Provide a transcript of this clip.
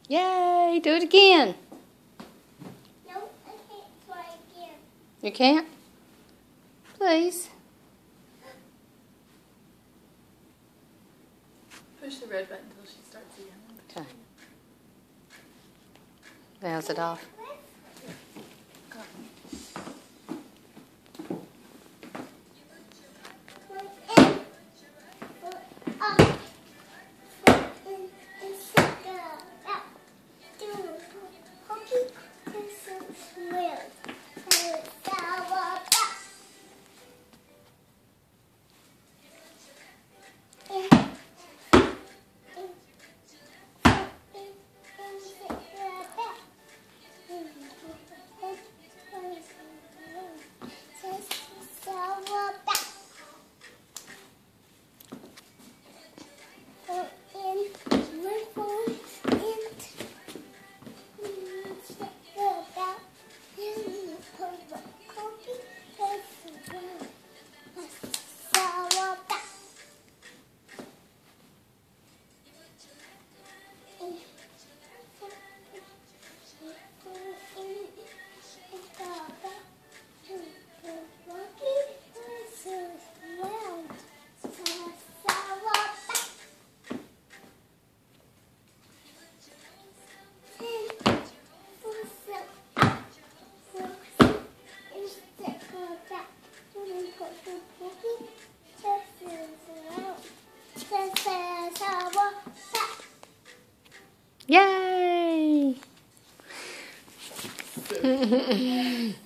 Yay! Do it again. No, I can't try again. You can't? Please. Push the red button until she starts again. Okay. Now's it off. Yay!